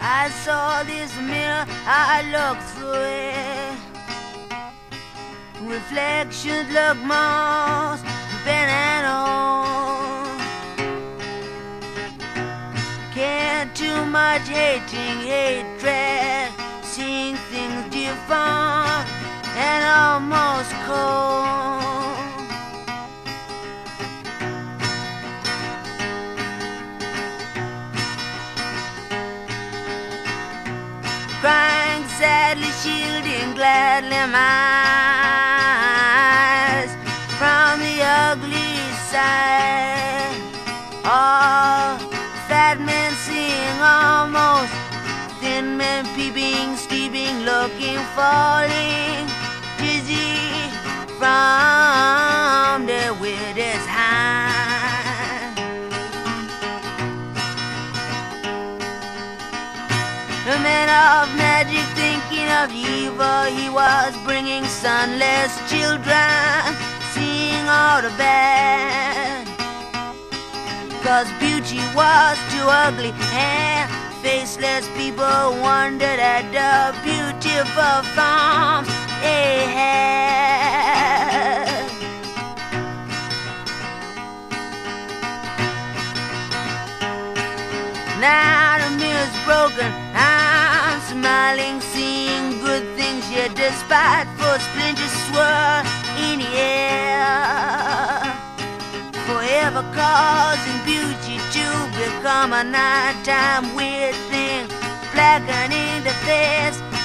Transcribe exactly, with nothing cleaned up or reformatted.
I saw this mirror, I looked through it. Reflections look most bent and old. Can't too much hating, hatred, seeing things deformed and almost cold. Crying sadly, shielding gladly my eyes from the ugly side. All fat men seeing almost thin men peeping, steeping, looking, falling, dizzy from their weirdest high. A man of magic thinking of evil, he was bringing sunless children, seeing all the bad. Cause beauty was too ugly and faceless people wondered at the beautiful forms they had. Now the mirror's broken, I'm smiling, seeing good things, yet despiteful splinters swirl in the air, forever causing beauty to become a nighttime weird thing, blackening the face